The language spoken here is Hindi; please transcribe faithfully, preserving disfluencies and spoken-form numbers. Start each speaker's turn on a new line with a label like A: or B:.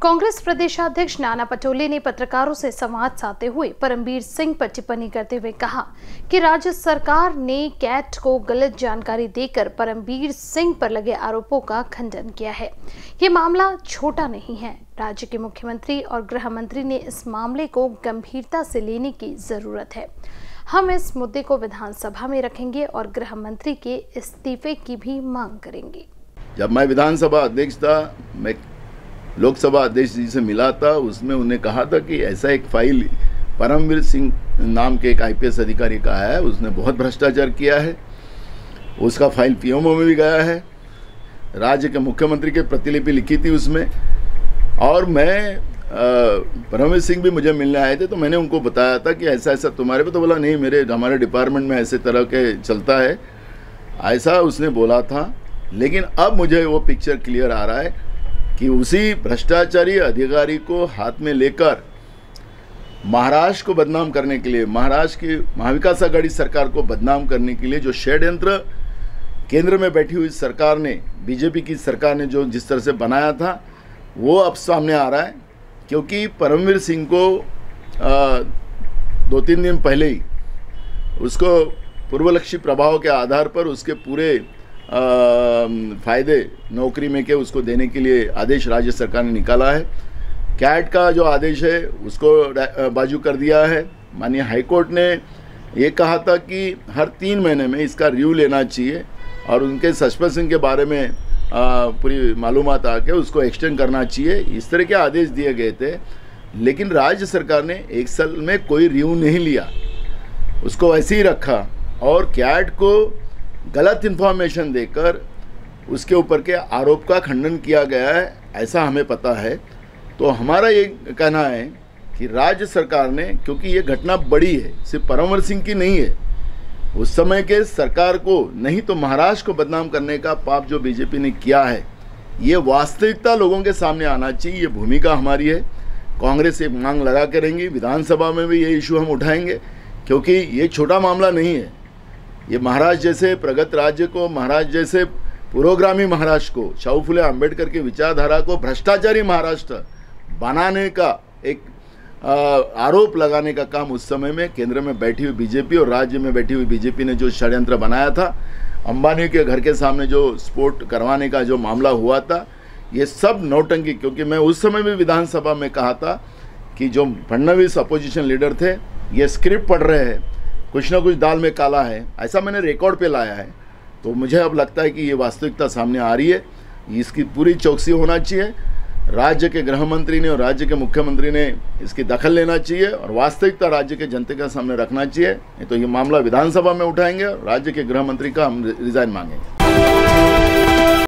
A: कांग्रेस प्रदेशाध्यक्ष नाना पटोले ने पत्रकारों से संवाद साधते हुए परमबीर सिंह पर टिप्पणी करते हुए कहा कि राज्य सरकार ने कैट को गलत जानकारी देकर परमबीर सिंह पर लगे आरोपों का खंडन किया है। ये मामला छोटा नहीं है। राज्य के मुख्यमंत्री और गृह मंत्री ने इस मामले को गंभीरता से लेने की जरूरत है। हम इस मुद्दे को विधानसभा में रखेंगे और गृह मंत्री के इस्तीफे की भी मांग करेंगे।
B: जब मैं विधानसभा अध्यक्ष था, मैं लोकसभा अध्यक्ष जी से मिला था, उसमें उन्हें कहा था कि ऐसा एक फाइल परमबीर सिंह नाम के एक आईपीएस अधिकारी का है, उसने बहुत भ्रष्टाचार किया है, उसका फाइल पीएमओ में भी गया है, राज्य के मुख्यमंत्री की प्रतिलिपि लिखी थी उसमें। और मैं परमबीर सिंह भी मुझे मिलने आए थे, तो मैंने उनको बताया था कि ऐसा ऐसा तुम्हारे पे, तो बोला नहीं, मेरे हमारे डिपार्टमेंट में ऐसे तरह के चलता है, ऐसा उसने बोला था। लेकिन अब मुझे वो पिक्चर क्लियर आ रहा है कि उसी भ्रष्टाचारी अधिकारी को हाथ में लेकर महाराष्ट्र को बदनाम करने के लिए, महाराष्ट्र की महाविकास आघाड़ी सरकार को बदनाम करने के लिए जो षड्यंत्र केंद्र में बैठी हुई सरकार ने, बीजेपी की सरकार ने जो जिस तरह से बनाया था, वो अब सामने आ रहा है। क्योंकि परमबीर सिंह को आ, दो तीन दिन पहले ही उसको पूर्वलक्षी प्रभाव के आधार पर उसके पूरे फ़ायदे नौकरी में के उसको देने के लिए आदेश राज्य सरकार ने निकाला है। कैट का जो आदेश है उसको बाजू कर दिया है। माननीय हाईकोर्ट ने ये कहा था कि हर तीन महीने में इसका रिव्यू लेना चाहिए और उनके सस्पेंशन के बारे में आ, पूरी मालूमात आके उसको एक्सटेंड करना चाहिए। इस तरह के आदेश दिए गए थे, लेकिन राज्य सरकार ने एक साल में कोई रिव्यू नहीं लिया, उसको ऐसे ही रखा और कैट को गलत इन्फॉर्मेशन देकर उसके ऊपर के आरोप का खंडन किया गया है, ऐसा हमें पता है। तो हमारा ये कहना है कि राज्य सरकार ने, क्योंकि ये घटना बड़ी है, सिर्फ परमबीर सिंह की नहीं है, उस समय के सरकार को नहीं तो महाराष्ट्र को बदनाम करने का पाप जो बीजेपी ने किया है, ये वास्तविकता लोगों के सामने आना चाहिए। ये भूमिका हमारी है। कांग्रेस एक मांग लगा के रहेंगी, विधानसभा में भी ये इशू हम उठाएंगे, क्योंकि ये छोटा मामला नहीं है। ये महाराष्ट्र जैसे प्रगत राज्य को, महाराष्ट्र जैसे पुरोगामी महाराष्ट्र को, शाहू फुले अम्बेडकर की विचारधारा को भ्रष्टाचारी महाराष्ट्र बनाने का एक आ, आरोप लगाने का काम उस समय में केंद्र में बैठी हुई बीजेपी और राज्य में बैठी हुई बीजेपी ने जो षड्यंत्र बनाया था, अंबानी के घर के सामने जो स्फोट करवाने का जो मामला हुआ था, ये सब नौटंकी। क्योंकि मैं उस समय भी विधानसभा में कहा था कि जो फडणवीस अपोजिशन लीडर थे, ये स्क्रिप्ट पढ़ रहे हैं, कुछ ना कुछ दाल में काला है, ऐसा मैंने रिकॉर्ड पे लाया है। तो मुझे अब लगता है कि ये वास्तविकता सामने आ रही है, इसकी पूरी चौकसी होना चाहिए। राज्य के गृह मंत्री ने और राज्य के मुख्यमंत्री ने इसकी दखल लेना चाहिए और वास्तविकता राज्य के जनता के सामने रखना चाहिए। नहीं तो ये मामला विधानसभा में उठाएंगे और राज्य के गृह मंत्री का हम रिजाइन मांगेंगे।